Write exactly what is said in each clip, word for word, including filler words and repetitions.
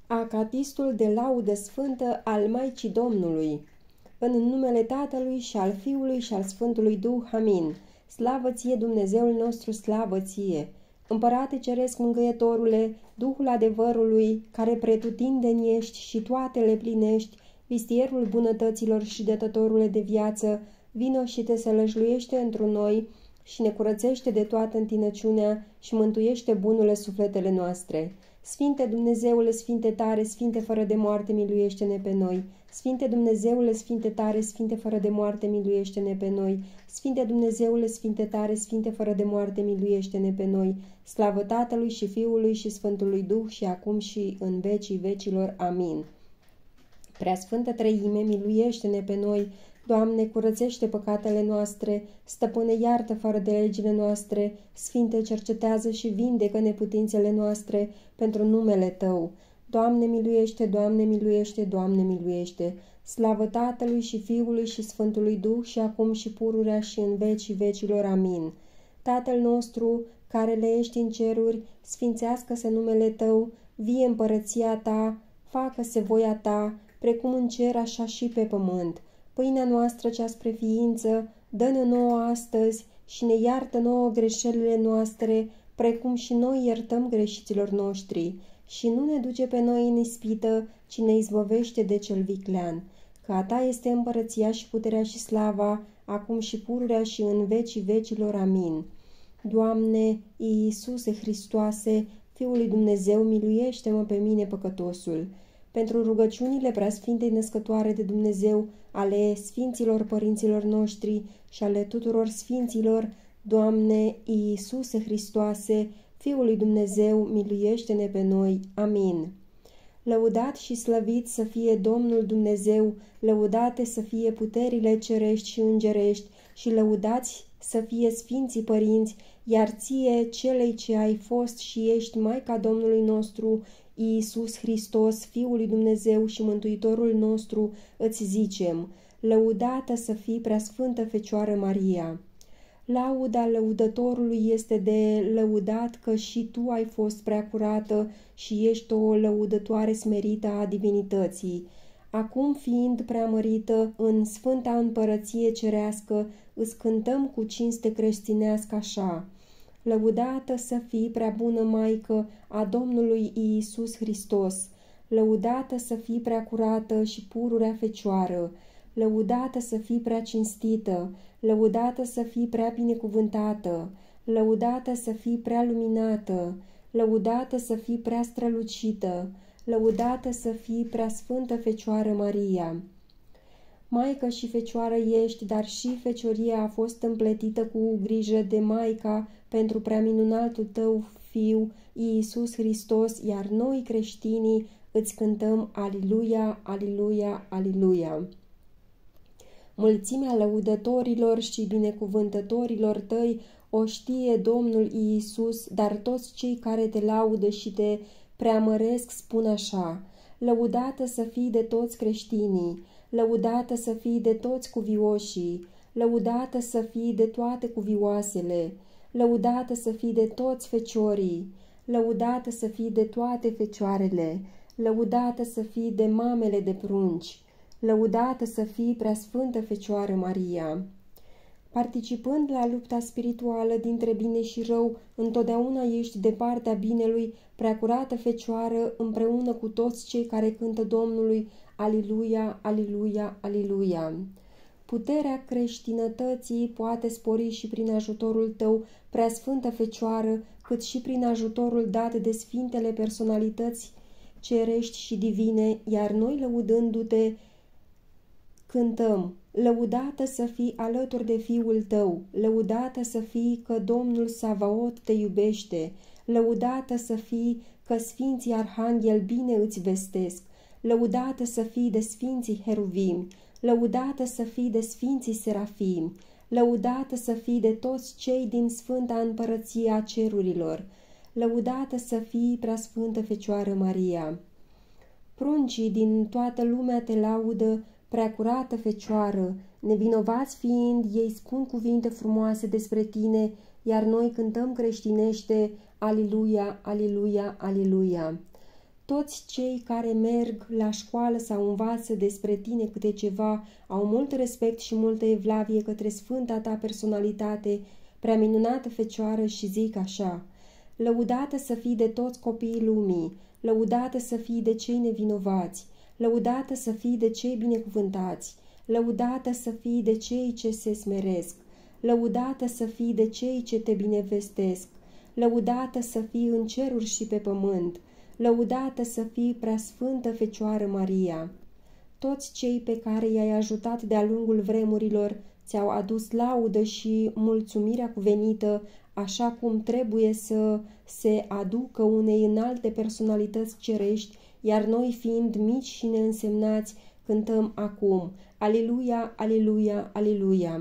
Acatistul de laudă sfântă al Maicii Domnului. În numele Tatălui și al Fiului și al Sfântului Duh. Amin. Slavă ție, Dumnezeul nostru, slavă ție! Împărate Ceresc Mângâietorule, Duhul adevărului, care pretutindeni ești și toate le plinești, vistierul bunătăților și dătătorule de viață, vino și te sălăjluiește întru noi și ne curățește de toată întinăciunea și mântuiește bunule sufletele noastre. Sfinte Dumnezeule, Sfinte tare, Sfinte fără de moarte, miluiește-ne pe noi. Sfinte Dumnezeule, Sfinte tare, Sfinte fără de moarte, miluiește-ne pe noi. Sfinte Dumnezeule, Sfinte tare, Sfinte fără de moarte, miluiește-ne pe noi. Slavă Tatălui și Fiului și Sfântului Duh și acum și în vecii vecilor. Amin. Preasfântă Treime, miluiește-ne pe noi. Doamne, curățește păcatele noastre, Stăpâne, iartă fără de legile noastre, Sfinte, cercetează și vindecă neputințele noastre pentru numele Tău. Doamne, miluiește, Doamne, miluiește, Doamne, miluiește. Slavă Tatălui și Fiului și Sfântului Duh și acum și pururea și în vecii vecilor. Amin. Tatăl nostru, care le ești în ceruri, sfințească-se numele Tău, vie împărăția Ta, facă-se voia Ta, precum în cer, așa și pe pământ. Pâinea noastră cea spre ființă, dă-ne nouă astăzi și ne iartă nouă greșelile noastre, precum și noi iertăm greșiților noștri. Și nu ne duce pe noi în ispită, ci ne izbăvește de cel viclean. Că a Ta este împărăția și puterea și slava, acum și pururea și în vecii vecilor. Amin. Doamne, Iisuse Hristoase, Fiul lui Dumnezeu, miluiește-mă pe mine păcătosul. Pentru rugăciunile preasfintei născătoare de Dumnezeu, ale sfinților părinților noștri și ale tuturor sfinților, Doamne, Iisuse Hristoase, Fiul lui Dumnezeu, miluiește-ne pe noi. Amin. Lăudat și slăvit să fie Domnul Dumnezeu, lăudate să fie puterile cerești și îngerești și lăudați să fie sfinții părinți, iar ție, celei ce ai fost și ești Maica Domnului nostru, Iisus Hristos, Fiul lui Dumnezeu și Mântuitorul nostru, îți zicem, lăudată să fii preasfântă Fecioară Maria. Lauda lăudătorului este de lăudat că și tu ai fost preacurată și ești o lăudătoare smerită a divinității. Acum, fiind preamărită în sfânta împărăție cerească, îți cântăm cu cinste creștinească așa. Lăudată să fii prea bună Maică a Domnului Iisus Hristos, lăudată să fii prea curată și pururea Fecioară, lăudată să fii prea cinstită, lăudată să fii prea binecuvântată, lăudată să fii prea luminată, lăudată să fii prea strălucită, lăudată să fii prea sfântă Fecioară Maria. Maică și Fecioară ești, dar și fecioria a fost împletită cu grijă de Maica pentru prea minunatul Tău Fiu, Iisus Hristos, iar noi creștinii îți cântăm Aliluia, Aliluia, Aliluia. Mulțimea lăudătorilor și binecuvântătorilor Tăi o știe Domnul Iisus, dar toți cei care Te laudă și Te preamăresc spun așa, lăudată să fii de toți creștinii, lăudată să fii de toți cuvioșii, lăudată să fii de toate cuvioasele, lăudată să fii de toți feciorii, lăudată să fii de toate fecioarele, lăudată să fii de mamele de prunci, lăudată să fii preasfântă Fecioară Maria. Participând la lupta spirituală dintre bine și rău, întotdeauna ești de partea binelui, preacurată Fecioară, împreună cu toți cei care cântă Domnului Aliluia, Aliluia, Aliluia. Puterea creștinătății poate spori și prin ajutorul Tău, preasfântă Fecioară, cât și prin ajutorul dat de sfintele personalități cerești și divine, iar noi, lăudându-Te, cântăm, lăudată să fii alături de Fiul Tău, lăudată să fii că Domnul Savaot Te iubește, lăudată să fii că Sfinții Arhanghel bine îți vestesc, lăudată să fii de Sfinții Heruvimi, lăudată să fii de Sfinții Serafimi, lăudată să fii de toți cei din Sfânta Împărăție a Cerurilor, lăudată să fii preasfântă Fecioară Maria. Pruncii din toată lumea Te laudă, preacurată Fecioară, nevinovați fiind, ei spun cuvinte frumoase despre Tine, iar noi cântăm creștinește, Aliluia, Aliluia, Aliluia. Toți cei care merg la școală sau învață despre tine câte ceva au mult respect și multă evlavie către sfânta ta personalitate, prea minunată Fecioară, și zic așa: lăudată să fii de toți copiii lumii, lăudată să fii de cei nevinovați, lăudată să fii de cei binecuvântați, lăudată să fii de cei ce se smeresc, lăudată să fii de cei ce te binevestesc, lăudată să fii în ceruri și pe pământ, lăudată să fii preasfântă Fecioară Maria. Toți cei pe care i-ai ajutat de-a lungul vremurilor ți-au adus laudă și mulțumirea cuvenită, așa cum trebuie să se aducă unei înalte personalități cerești, iar noi, fiind mici și neînsemnați, cântăm acum: Aliluia, aliluia, aliluia!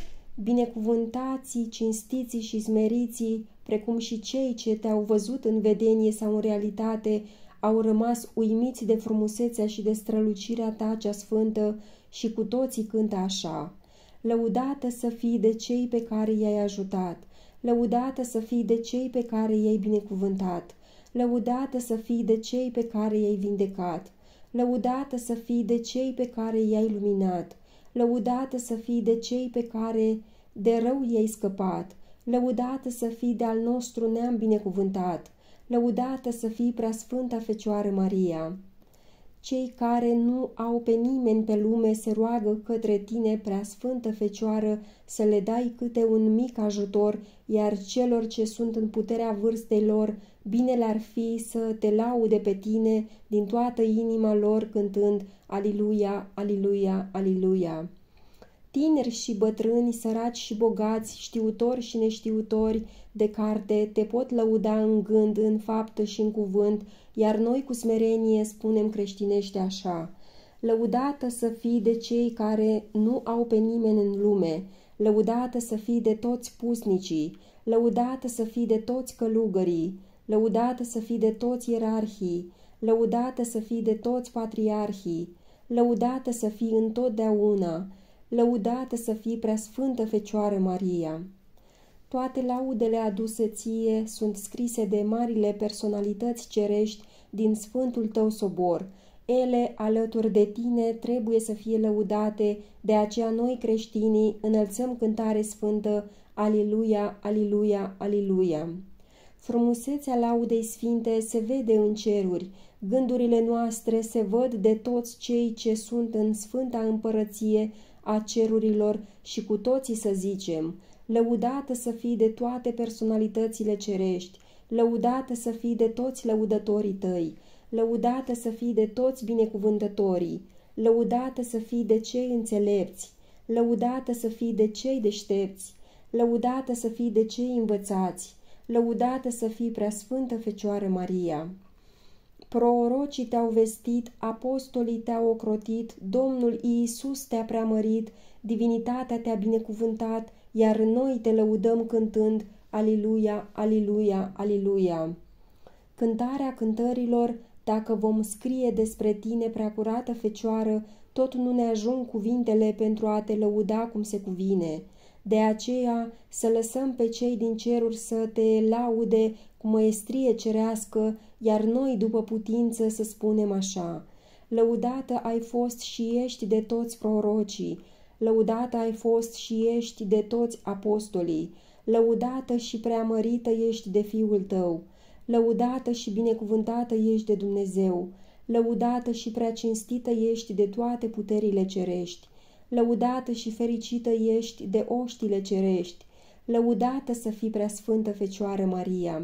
Binecuvântații, cinstiții și smeriții, precum și cei ce te-au văzut în vedenie sau în realitate, au rămas uimiți de frumusețea și de strălucirea ta cea sfântă și cu toții cântă așa: lăudată să fii de cei pe care i-ai ajutat, lăudată să fii de cei pe care i-ai binecuvântat, lăudată să fii de cei pe care i-ai vindecat, lăudată să fii de cei pe care i-ai luminat, lăudată să fii de cei pe care de rău i-ai scăpat, lăudată să fii de-al nostru neam binecuvântat, lăudată să fii preasfânta Fecioară Maria. Cei care nu au pe nimeni pe lume se roagă către tine, preasfântă Fecioară, să le dai câte un mic ajutor, iar celor ce sunt în puterea vârstei lor, bine le-ar fi să te laude pe tine din toată inima lor, cântând Aliluia, aliluia, aliluia. Tineri și bătrâni, săraci și bogați, știutori și neștiutori de carte, te pot lăuda în gând, în faptă și în cuvânt, iar noi cu smerenie spunem creștinește așa: lăudată să fii de cei care nu au pe nimeni în lume, lăudată să fii de toți pusnicii, lăudată să fii de toți călugării, lăudată să fii de toți ierarhii, lăudată să fii de toți patriarhii, lăudată să fii întotdeauna, lăudată să fii preasfântă Fecioară Maria. Toate laudele aduse ție sunt scrise de marile personalități cerești din sfântul tău sobor. Ele, alături de tine, trebuie să fie lăudate, de aceea noi creștinii înălțăm cântare sfântă: Aliluia, aliluia, aliluia! Frumusețea laudei sfinte se vede în ceruri, gândurile noastre se văd de toți cei ce sunt în sfânta împărăție a cerurilor și cu toții să zicem: lăudată să fii de toate personalitățile cerești, lăudată să fii de toți lăudătorii tăi, lăudată să fii de toți binecuvântătorii, lăudată să fii de cei înțelepți, lăudată să fii de cei deștepți, lăudată să fii de cei învățați, lăudată să fii preasfântă Fecioară Maria. Prorocii te-au vestit, apostolii te-au ocrotit, Domnul Iisus te-a preamărit, divinitatea te-a binecuvântat, iar noi te lăudăm cântând Aliluia, aliluia, aliluia. Cântarea cântărilor, dacă vom scrie despre tine, preacurată Fecioară, tot nu ne ajung cuvintele pentru a te lăuda cum se cuvine. De aceea să lăsăm pe cei din ceruri să te laude cu măestrie cerească, iar noi, după putință, să spunem așa: lăudată ai fost și ești de toți prorocii, lăudată ai fost și ești de toți apostolii, lăudată și preamărită ești de Fiul tău, lăudată și binecuvântată ești de Dumnezeu, lăudată și preacinstită ești de toate puterile cerești, lăudată și fericită ești de oștile cerești, lăudată să fii preasfântă Fecioară Maria.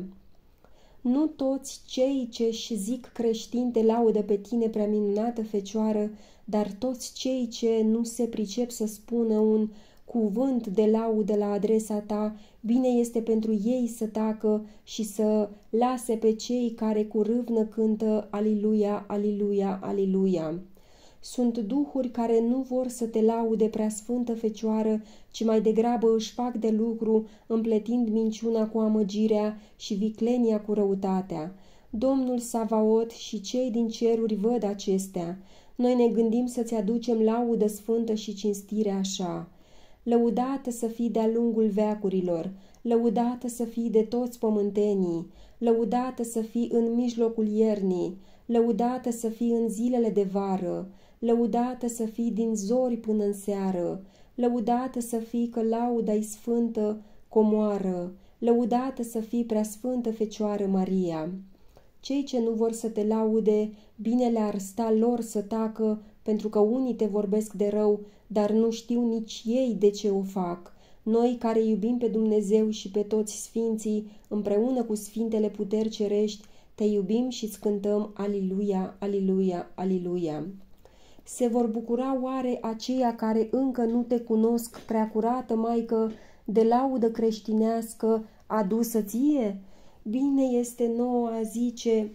Nu toți cei ce-și zic creștini te laudă pe tine, prea minunată Fecioară, dar toți cei ce nu se pricep să spună un cuvânt de laudă la adresa ta, bine este pentru ei să tacă și să lase pe cei care cu râvnă cântă Aliluia, aliluia, aliluia. Sunt duhuri care nu vor să te laude, preasfântă Fecioară, ci mai degrabă își fac de lucru, împletind minciuna cu amăgirea și viclenia cu răutatea. Domnul Savaot și cei din ceruri văd acestea. Noi ne gândim să-ți aducem laudă sfântă și cinstire așa: lăudată să fii de-a lungul veacurilor, lăudată să fii de toți pământenii, lăudată să fii în mijlocul iernii, lăudată să fii în zilele de vară, lăudată să fii din zori până în seară, lăudată să fii că lauda-i sfântă comoară, lăudată să fii preasfântă Fecioară Maria. Cei ce nu vor să te laude, bine le-ar sta lor să tacă, pentru că unii te vorbesc de rău, dar nu știu nici ei de ce o fac. Noi care iubim pe Dumnezeu și pe toți sfinții, împreună cu sfintele puteri cerești, te iubim și îți cântăm Aliluia, Aliluia, Aliluia. Se vor bucura oare aceia care încă nu te cunosc, Preacurată Maică, de laudă creștinească adusă ție? Bine este nouă a zice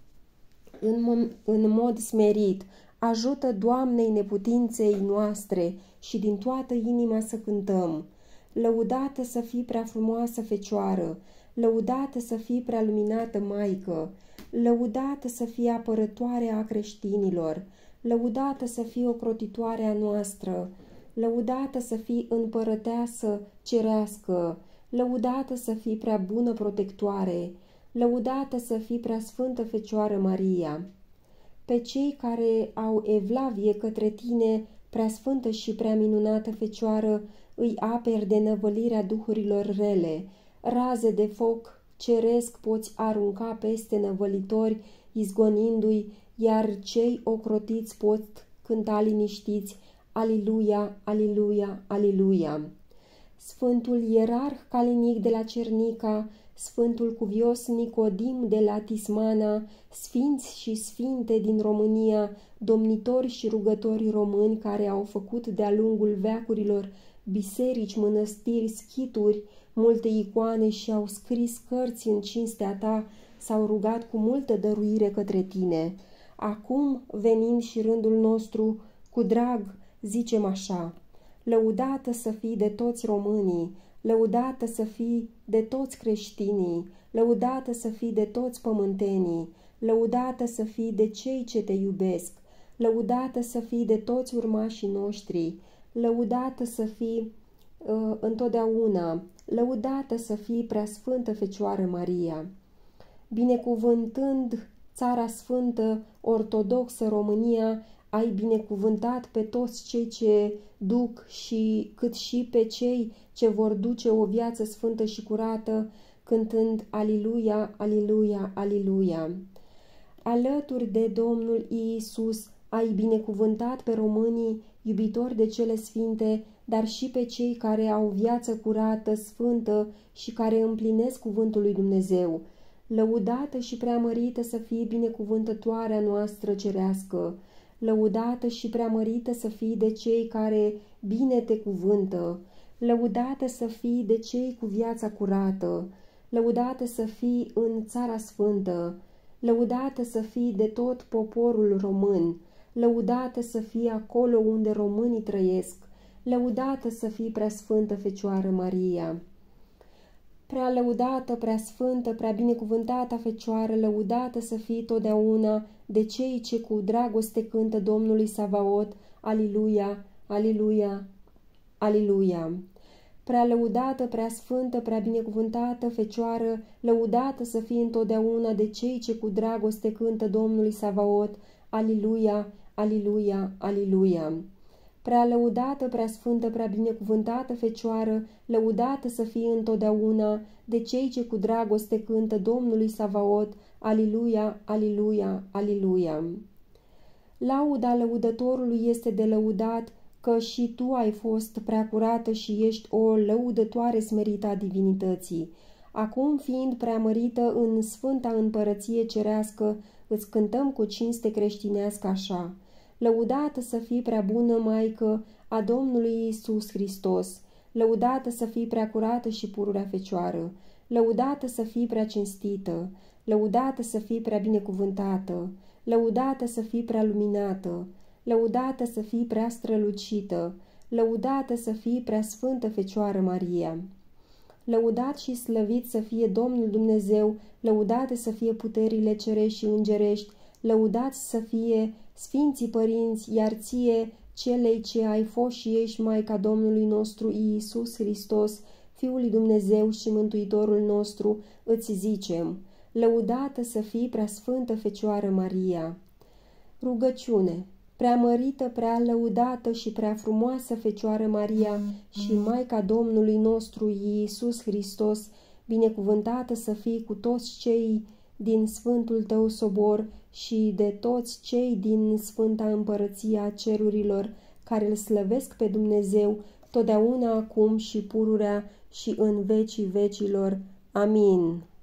în, în mod smerit, ajută Doamnei neputinței noastre și din toată inima să cântăm. Lăudată să fii prea frumoasă Fecioară, lăudată să fii prea luminată Maică, lăudată să fii apărătoarea a creștinilor, lăudată să fii ocrotitoarea noastră, lăudată să fii împărăteasă cerească, lăudată să fii prea bună protectoare, lăudată să fii prea sfântă Fecioară Maria. Pe cei care au evlavie către tine, prea sfântă și prea minunată Fecioară, îi aperi de năvălirea duhurilor rele, raze de foc ceresc poți arunca peste năvălitori, izgonindu-i, iar cei ocrotiți pot cânta liniștiți, Aliluia, Aliluia, Aliluia. Sfântul ierarh Calinic de la Cernica, Sfântul Cuvios Nicodim de la Tismana, sfinți și sfinte din România, domnitori și rugători români care au făcut de-a lungul veacurilor biserici, mănăstiri, schituri, multe icoane și au scris cărți în cinstea ta, s-au rugat cu multă dăruire către tine. Acum, venind și rândul nostru, cu drag, zicem așa: lăudată să fii de toți românii, lăudată să fii de toți creștinii, lăudată să fii de toți pământenii, lăudată să fii de cei ce te iubesc, lăudată să fii de toți urmașii noștri, lăudată să fii uh, întotdeauna, lăudată să fii preasfântă Fecioară Maria. Binecuvântând țara sfântă, ortodoxă România, ai binecuvântat pe toți cei ce duc și cât și pe cei ce vor duce o viață sfântă și curată, cântând Aliluia, Aliluia, Aliluia. Alături de Domnul Iisus ai binecuvântat pe românii iubitori de cele sfinte, dar și pe cei care au viață curată, sfântă și care împlinesc cuvântul lui Dumnezeu. Lăudată și preamărită să fie binecuvântătoarea noastră cerească, lăudată și preamărită să fii de cei care bine te cuvântă, lăudată să fii de cei cu viața curată, lăudată să fii în țara sfântă, lăudată să fii de tot poporul român, lăudată să fii acolo unde românii trăiesc, lăudată să fii preasfântă Fecioară Maria. Prea lăudată, prea sfântă, prea binecuvântată Fecioară, lăudată să fii totdeauna de cei ce cu dragoste cântă Domnului Savaot, Aliluia, Aliluia, Aliluia. Prea lăudată, prea sfântă, prea binecuvântată Fecioară, lăudată să fii întotdeauna de cei ce cu dragoste cântă Domnului Savaot, Aliluia, Aliluia, Aliluia. Prea lăudată, prea sfântă, prea binecuvântată Fecioară, lăudată să fii întotdeauna de cei ce cu dragoste cântă Domnului Savaot, Aliluia, Aliluia, Aliluia. Lauda lăudătorului este de lăudat, că și tu ai fost prea curată și ești o lăudătoare smerită a divinității. Acum, fiind preamărită în sfânta împărăție cerească, îți cântăm cu cinste creștinească așa: lăudată să fii prea bună Maică a Domnului Iisus Hristos, lăudată să fii prea curată și pururea Fecioară, lăudată să fii prea cinstită, lăudată să fii prea binecuvântată, lăudată să fii prea luminată, lăudată să fii prea strălucită, lăudată să fii prea sfântă Fecioară Maria. Lăudat și slăvit să fie Domnul Dumnezeu, lăudate să fie puterile cerești și îngerești, lăudați să fie Sfinții Părinți, iar ție, celei ce ai fost și ești Maica Domnului nostru Iisus Hristos, Fiul lui Dumnezeu și Mântuitorul nostru, îți zicem: lăudată să fii, preasfântă Fecioară Maria. Rugăciune. Preamărită, prea lăudată și prea frumoasă Fecioară Maria și Maica Domnului nostru Iisus Hristos, binecuvântată să fii cu toți cei din Sfântul tău sobor și de toți cei din Sfânta Împărăția Cerurilor, care îl slăvesc pe Dumnezeu, totdeauna, acum și pururea și în vecii vecilor. Amin.